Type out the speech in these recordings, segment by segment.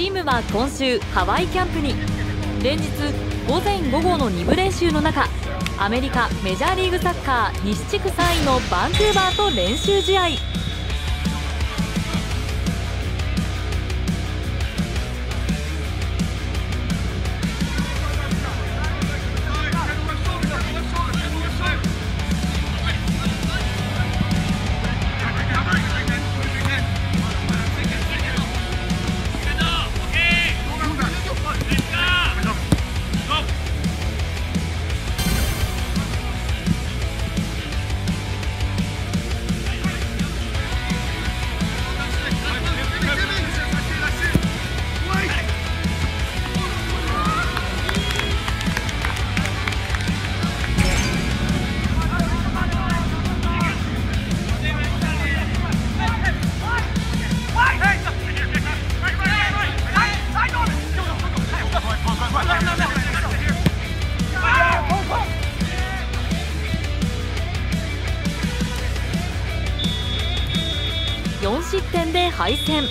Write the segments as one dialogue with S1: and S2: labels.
S1: チームは今週ハワイキャンプに。連日午前午後の2部練習の中、アメリカメジャーリーグサッカー西地区3位のバンクーバーと練習試合。4失点で敗戦。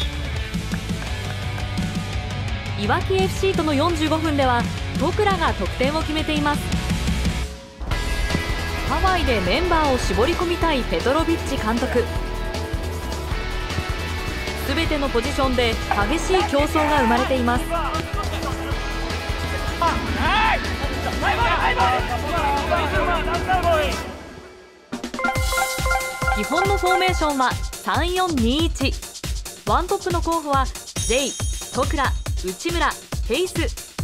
S1: いわき FC との45分では戸倉が得点を決めています。ハワイでメンバーを絞り込みたいペトロビッチ監督。すべてのポジションで激しい競争が生まれています。基本のフォーメーションは3-4-2-1。ワントップの候補は J、戸倉、内村、ヘイス。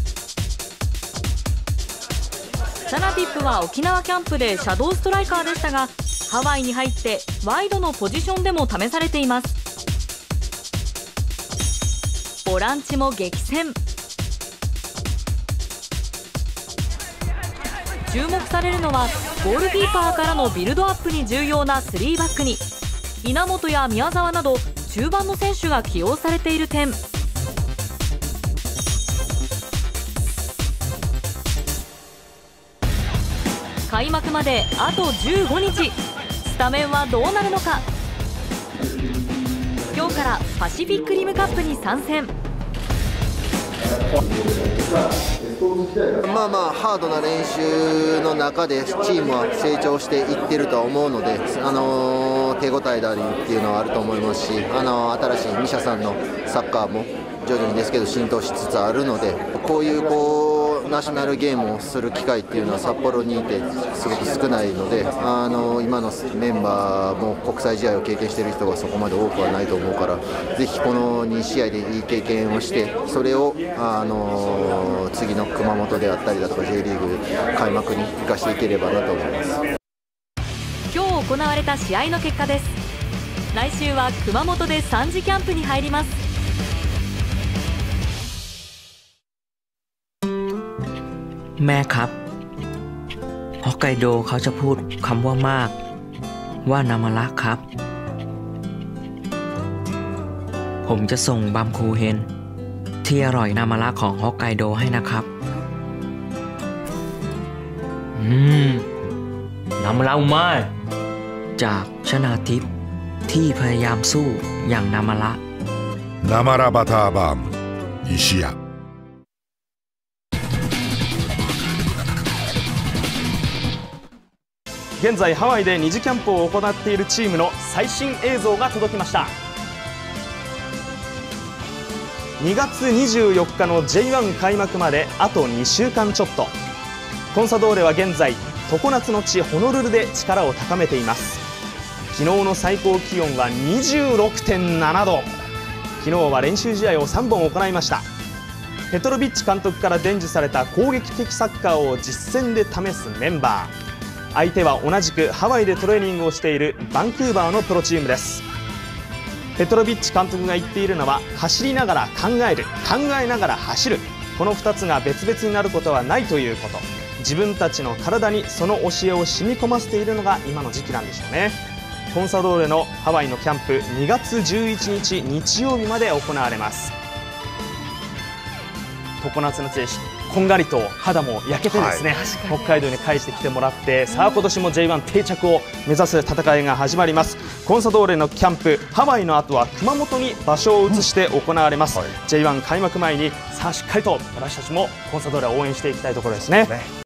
S1: サナティップは沖縄キャンプでシャドーストライカーでしたが、ハワイに入ってワイドのポジションでも試されています。ボランチも激戦。注目されるのはゴールキーパーからのビルドアップに重要な3バックに稲本や宮澤など中盤の選手が起用されている点。開幕まであと15日、スタメンはどうなるのか。今日からパシフィックリムカップに参戦。
S2: ハードな練習の中でチームは成長していってるとは思うので、手応えだりっていうのはあると思いますし、新しいミシャさんのサッカーも徐々にですけど浸透しつつあるので、こういうナショナルゲームをする機会っていうのは札幌にいてすごく少ないので、今のメンバーも国際試合を経験している人がそこまで多くはないと思うから、ぜひこの2試合でいい経験をして、それを、次の熊本であったりだとか J リーグ開幕に生かしていければなと思います。
S1: 今日行われた試合の結果です。来週は熊本で3次キャンプに入ります。
S3: แม่ครับฮอกไกโดเขาจะพูดคำว่ามากว่านามาระครับผมจะส่งบัมคูเฮนที่อร่อยนามาระของฮอกไกโดให้นะครับนามาระうまいจากชนาทิพย์ที่พยายามสู้อย่างนามาระ
S4: นามาระバターバーム石屋。
S5: 現在ハワイで2次キャンプを行っているチームの最新映像が届きました。2月24日の J1 開幕まであと2週間ちょっと。コンサドーレは現在常夏の地ホノルルで力を高めています。昨日の最高気温は 26.7 度。昨日は練習試合を3本行いました。ペトロビッチ監督から伝授された攻撃的サッカーを実戦で試すメンバー。相手は同じくハワイでトレーニングをしているバンクーバーのプロチームです。ペトロビッチ監督が言っているのは、走りながら考える、考えながら走る、この2つが別々になることはないということ。自分たちの体にその教えを染み込ませているのが今の時期なんでしょうね。コンサドーレのハワイのキャンプ、2月11日日曜日まで行われます。常夏の地でこんがりと肌も焼けてですね、北海道に帰してきてもらって、さあ今年も J1 定着を目指す戦いが始まります。コンサドーレのキャンプ、ハワイの後は熊本に場所を移して行われます。J1 開幕前にさあしっかりと私たちもコンサドーレを応援していきたいところですね。